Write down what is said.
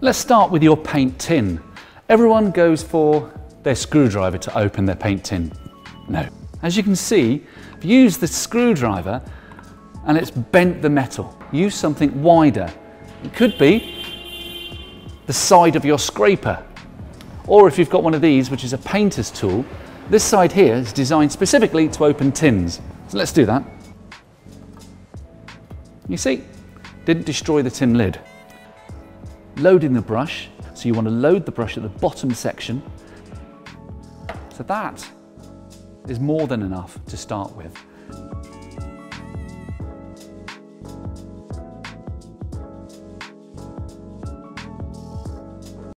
Let's start with your paint tin. Everyone goes for their screwdriver to open their paint tin. No. As you can see, I've used the screwdriver and it's bent the metal. Use something wider. It could be the side of your scraper. Or if you've got one of these, which is a painter's tool, this side here is designed specifically to open tins. So let's do that. You see, didn't destroy the tin lid. Loading the brush, so you want to load the brush at the bottom section. So that is more than enough to start with.